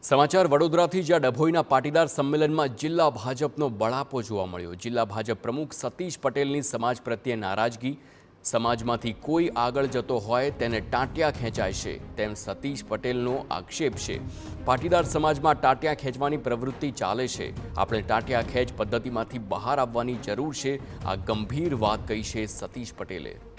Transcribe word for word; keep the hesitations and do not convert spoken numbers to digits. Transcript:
સમાચાર વડોદરાથી જ્યાં ડભોઈના પાટીદાર સંમેલનમાં જિલ્લા ભાજપનો બળાપો જોવા મળ્યો। જિલ્લા ભાજપ પ્રમુખ સતીશ પટેલની સમાજ પ્રત્યે નારાજગી, સમાજમાંથી કોઈ આગળ જતો હોય તેને ટાંટિયા ખેંચાય છે તેમ સતીશ પટેલનો આક્ષેપ છે। પાટીદાર સમાજમાં ટાંટિયા ખેંચવાની પ્રવૃત્તિ ચાલે છે, આપણે ટાંટિયા ખેંચ પદ્ધતિમાંથી બહાર આવવાની જરૂર છે, આ ગંભીર વાત કહી છે સતીશ પટેલે।